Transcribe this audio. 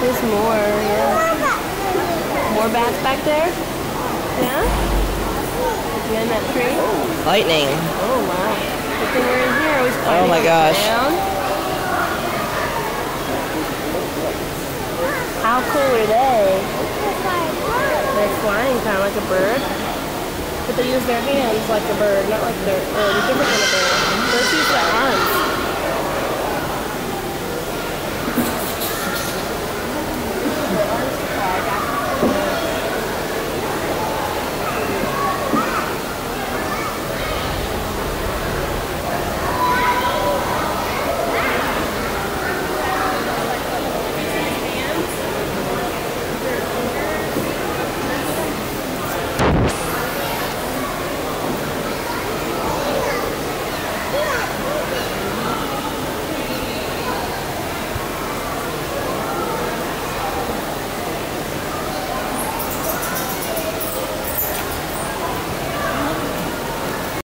There's more, yeah. More bats back there? Yeah? Behind that tree? Lightning. Oh, wow. Good thing we're in here. Always Oh my gosh. Down. How cool are they? They're flying kind of like a bird. But they use their hands like a bird, not like they're different than a bird. Birds use their arms.